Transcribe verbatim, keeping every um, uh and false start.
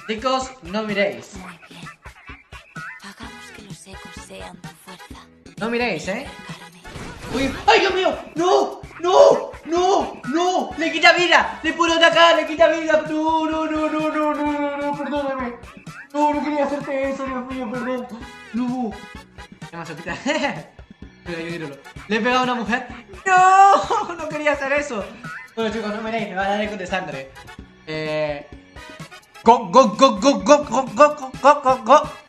Chicos, no miréis. Muy bien. Hagamos que los ecos sean tu fuerza. No miréis, ¿eh? Acercarme. Uy, ¡ay, Dios mío! ¡No! ¡No! ¡No! ¡No! ¡Le quita vida! ¡Le puedo atacar! ¡Le quita vida! ¡No, no, no, no, no, no, no, no! ¡Perdóname! ¡No, no quería hacerte eso, Dios mío! ¡Perdón! ¡No! ¿Qué más, Sofita? Mira, yo míralo. ¿Le he pegado a una mujer? ¡No! No quería hacer eso. Bueno, chicos, no miréis. Me va a dar eco de sangre. Eh... ¡Go, go, go, go, go, go, go, go, go, go!